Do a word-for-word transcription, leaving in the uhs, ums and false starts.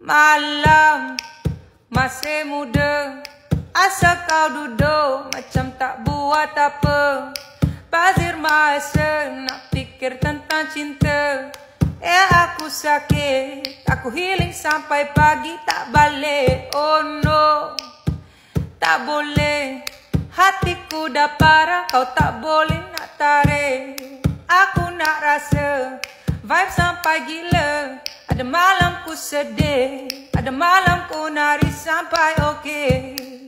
Malam masih muda, asal kau duduk macam tak buat apa. Bazir masa nak fikir tentang cinta. Eh aku sakit, aku healing sampai pagi tak balik. Oh no, tak boleh, hatiku dah parah, kau tak boleh nak tarik. Aku nak rasa vibe sampai gila. Ada malam ku sedih, ada malam ku nari sampai okey.